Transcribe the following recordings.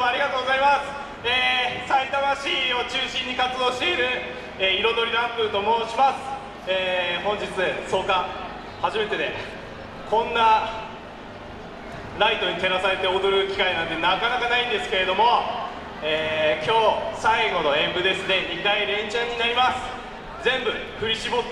もありがとうございます。さいたま市を中心に活動している、彩りランプと申します。本日創刊初めてでこんなライトに照らされて踊る機会なんてなかなかないんですけれども、今日最後の演舞ですね。2回連チャンになります。全部振り絞って、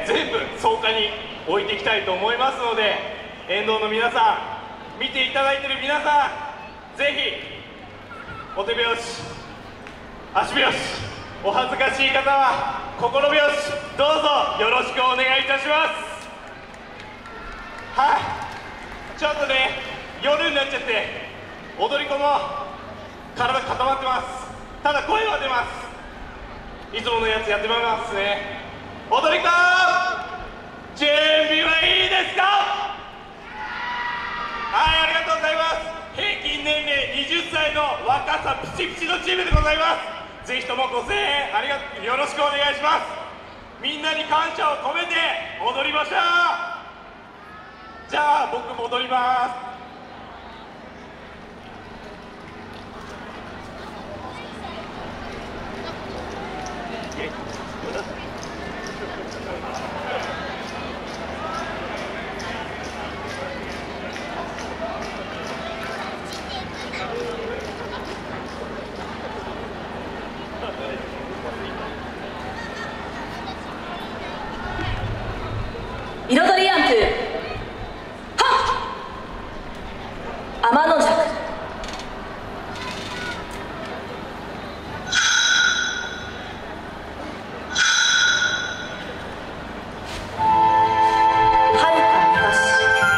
全部草加に置いていきたいと思いますので、沿道の皆さん、見ていただいている皆さん、ぜひお手拍子、足拍子、お恥ずかしい方は心拍子、どうぞよろしくお願いいたします。はい、ちょっとね、夜になっちゃって踊り子も体固まってます。ただ声は出ます。いつものやつやってもらいますね。踊り子準備はいいですか？はい、ありがとうございます。平均年齢20歳の若さピチピチのチームでございます。ぜひともご声援よろしくお願いします。みんなに感謝を込めて踊りましょう。じゃあ僕も踊ります。 彩りランプ、はっ天の尺、はるか東、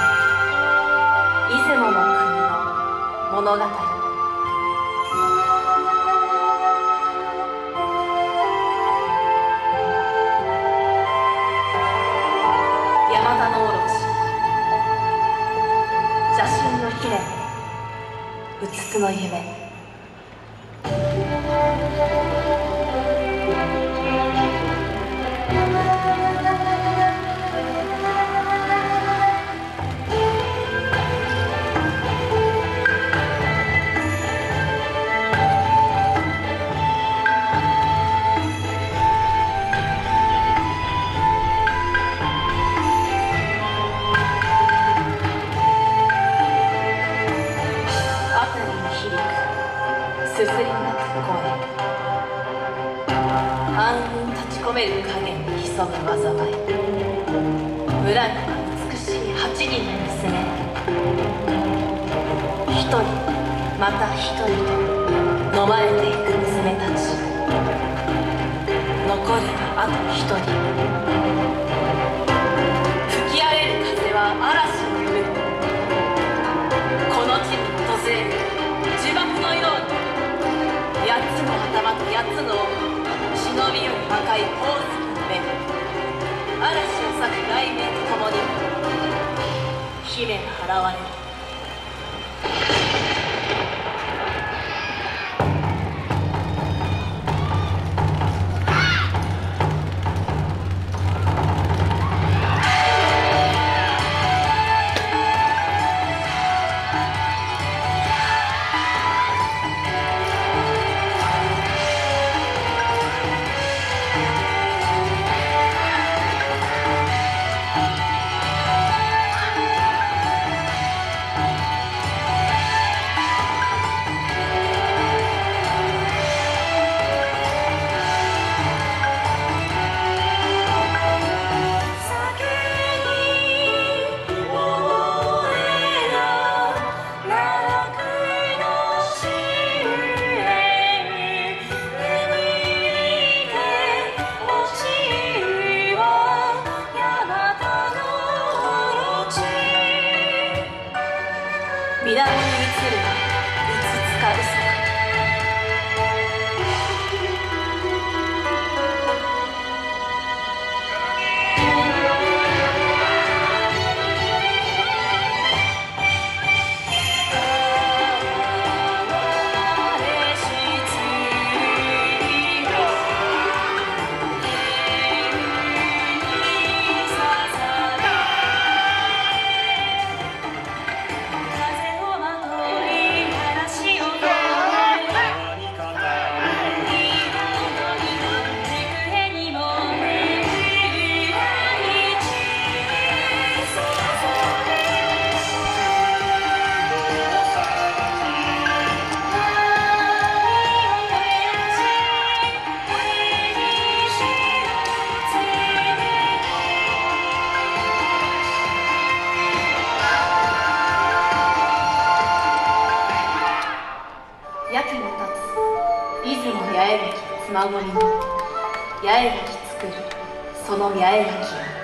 出雲の国の物語。山田のオロチ、写真の姫、うつつの夢。すすり泣く声、暗雲立ち込める影に潜む災い。村には美しい8人の娘、一人また一人と飲まれていく娘たち。残るはあと一人。吹き荒れる風は嵐を呼ぶ。この地に訪れる呪縛のように、8つの頭と8つの尾、忍び寄る魔界宝石の目、嵐を裂く雷鳴とともに姫が現れる。水面に映るはうつつか嘘か。風をまとい嵐を守りに八重垣作るその八重垣よ。